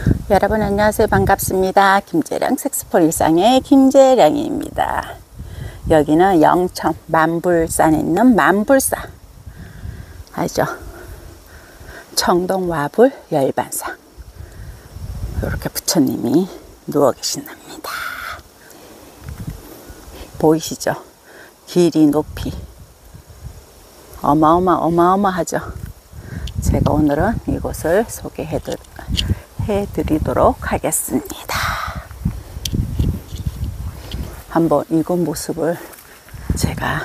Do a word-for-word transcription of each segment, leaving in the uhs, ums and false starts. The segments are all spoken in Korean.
여러분 안녕하세요. 반갑습니다. 김재량 색스폰 일상의 김재량입니다. 여기는 영천 만불산에 있는 만불사 알죠? 청동와불 열반상. 이렇게 부처님이 누워 계신답니다. 보이시죠? 길이 높이 어마어마 어마어마하죠. 제가 오늘은 이곳을 소개해 드리도록 하겠습니다. 한번 이곳 모습을 제가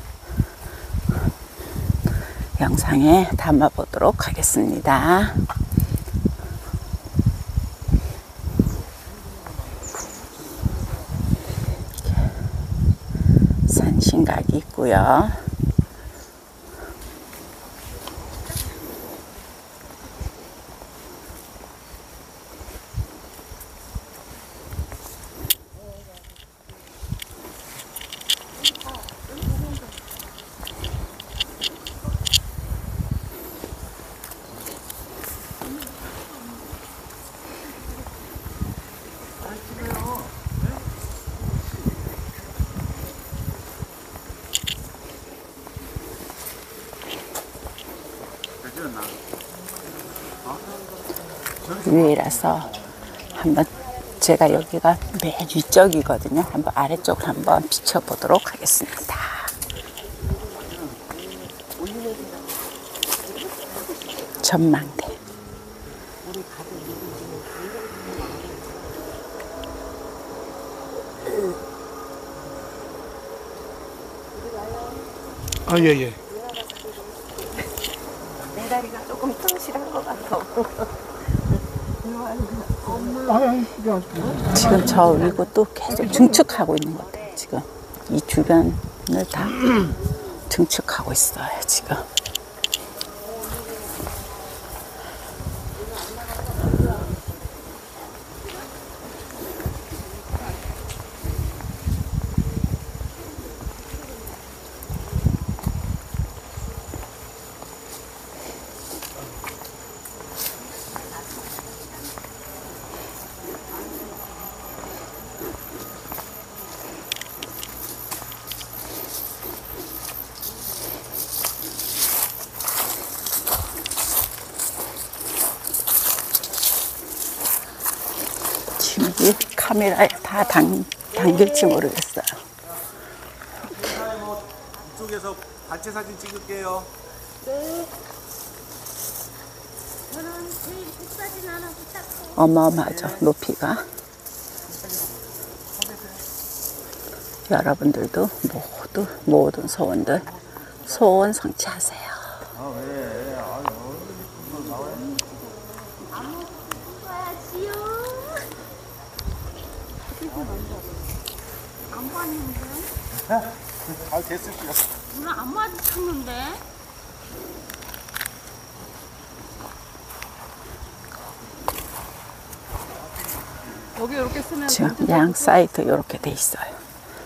영상에 담아 보도록 하겠습니다. 산신각이 있고요. 위에라서 한번 제가 여기가 맨 위쪽이거든요. 한번 아래쪽을 한번 비춰보도록 하겠습니다. 전망대. 아, 예, 예. 내 다리가 조금 뚱실한 것 같아. 지금 저 위고 계속 증축하고 있는 것 같아요. 지금 이 주변을 다 증축하고 있어요. 지금. 이 카메라에 다 당, 당길지 모르겠어요. 이쪽에서 단체 사진 찍을게요. 네. 저는 제일 뒷사진 하나 부탁해요. 어마어마하죠, 높이가. 여러분들도 모두 모든 소원들 소원 성취하세요. 안 봤는데? 잘 됐을게요. 누나 안 마주쳤는데? 여기 이렇게 쓰면 지금 양 사이드 이렇게 돼 있어요.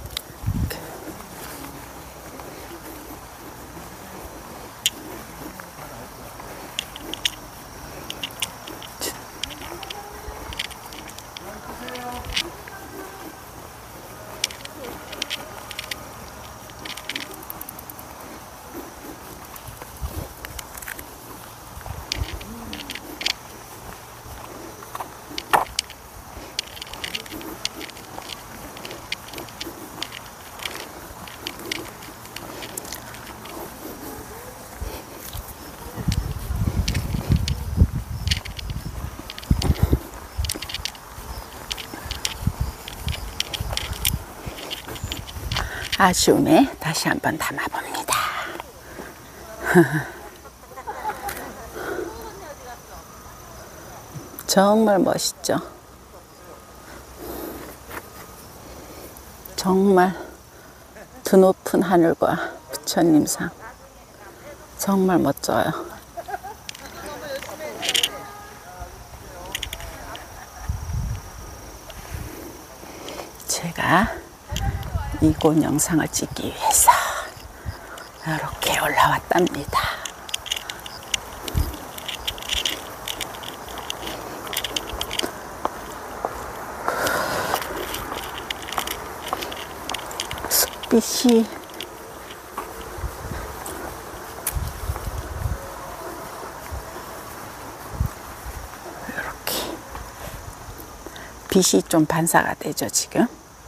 아쉬움에 다시 한번 담아봅니다. 정말 멋있죠? 정말 드높은 하늘과 부처님상 정말 멋져요. 제가 이곳 영상을 찍기 위해서 이렇게 올라왔답니다. 햇빛이 이렇게 빛이 좀 반사가 되죠 지금.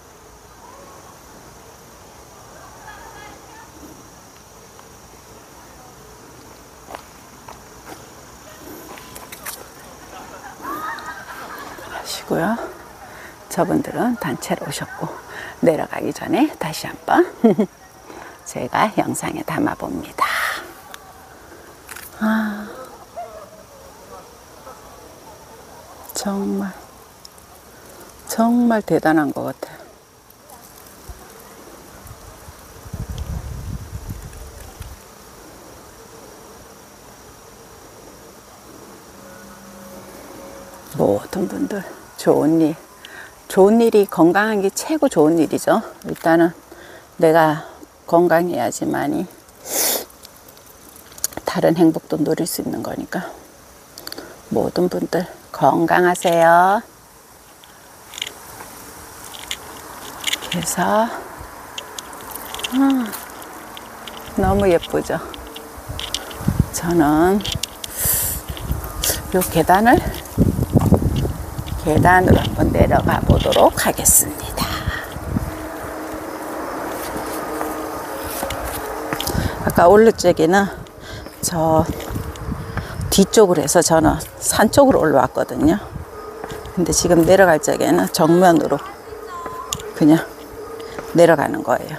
하시고요. 저분들은 단체로 오셨고 내려가기 전에 다시 한번 제가 영상에 담아 봅니다. 아, 정말 정말 대단한 것 같아요. 모든 분들 좋은 일, 좋은 일이 건강한 게 최고 좋은 일이죠. 일단은 내가 건강해야지만이 다른 행복도 누릴 수 있는 거니까 모든 분들 건강하세요. 그래서 아, 너무 예쁘죠. 저는 요 계단을 계단으로 한번 내려가 보도록 하겠습니다. 아까 올라 적에는 저 뒤쪽으로 해서 저는 산 쪽으로 올라왔거든요. 근데 지금 내려갈 적에는 정면으로 그냥 내려가는 거예요.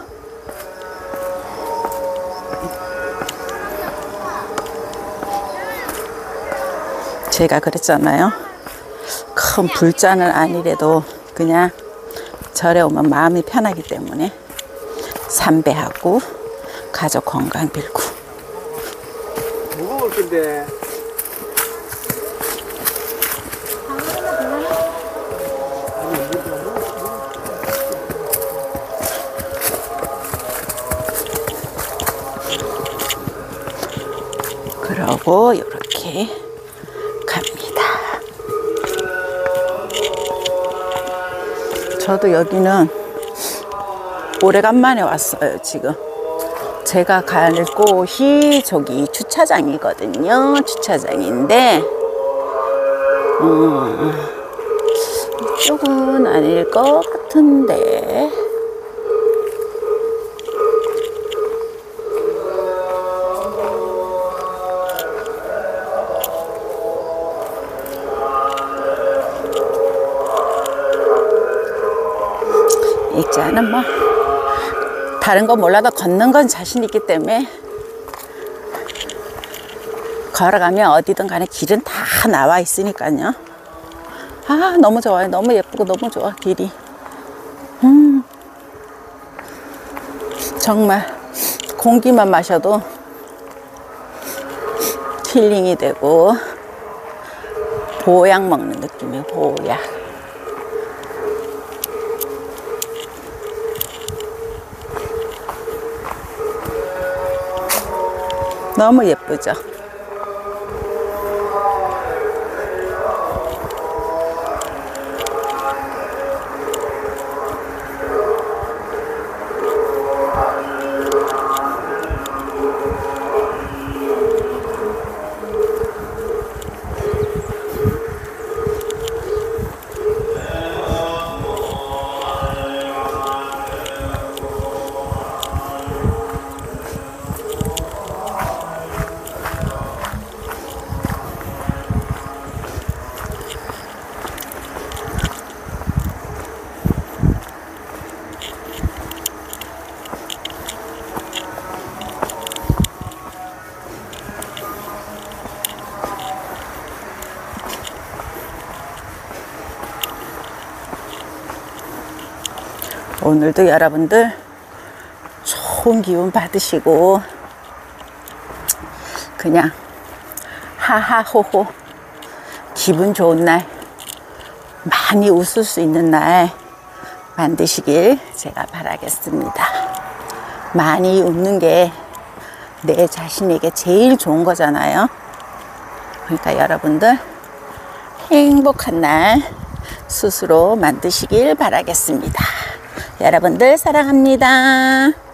제가 그랬잖아요. 큰 불잔은 아니래도 그냥 절에 오면 마음이 편하기 때문에 삼배하고 가족 건강 빌고. 무거울 텐데. 그러고 이렇게 갑니다. 저도 여기는 오래간만에 왔어요. 지금 제가 갈 곳이 저기 주차장이거든요. 주차장인데 음, 이쪽은 아닐 것 같은데 일단은 뭐 다른 건 몰라도 걷는 건 자신 있기 때문에 걸어가면 어디든 간에 길은 다 나와 있으니까요. 아, 너무 좋아요. 너무 예쁘고 너무 좋아 길이. 음, 정말 공기만 마셔도 힐링이 되고 보약 먹는 느낌이에요. 보약. 너무 예쁘죠? 오늘도 여러분들 좋은 기운 받으시고 그냥 하하호호 기분 좋은 날 많이 웃을 수 있는 날 만드시길 제가 바라겠습니다. 많이 웃는 게 내 자신에게 제일 좋은 거잖아요. 그러니까 여러분들 행복한 날 스스로 만드시길 바라겠습니다. 여러분들 사랑합니다.